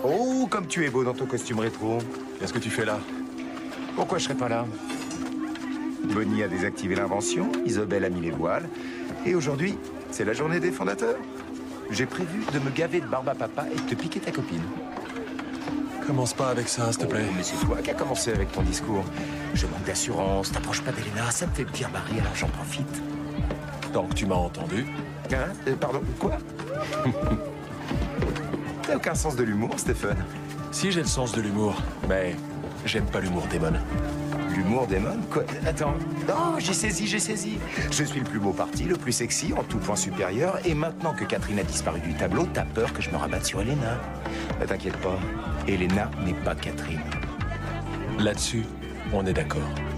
Oh, comme tu es beau dans ton costume rétro. Qu'est-ce que tu fais là? Pourquoi je serais pas là? Bonnie a désactivé l'invention, Isobel a mis les voiles, et aujourd'hui, c'est la journée des fondateurs. J'ai prévu de me gaver de barbe à papa et de te piquer ta copine. Commence pas avec ça, s'il te plaît. Oh, mais c'est toi qui as commencé avec ton discours. Je manque d'assurance, t'approches pas d'Elena, ça me fait bien marrer, alors j'en profite. Tant que tu m'as entendu. Hein? Pardon, quoi? T'as aucun sens de l'humour, Stephen. Si, j'ai le sens de l'humour, mais j'aime pas l'humour démon. L'humour démon? Quoi? Attends. Oh, j'ai saisi, j'ai saisi. Je suis le plus beau parti, le plus sexy, en tout point supérieur, et maintenant que Catherine a disparu du tableau, t'as peur que je me rabatte sur Elena. Ne t'inquiète pas, Elena n'est pas Catherine. Là-dessus, on est d'accord.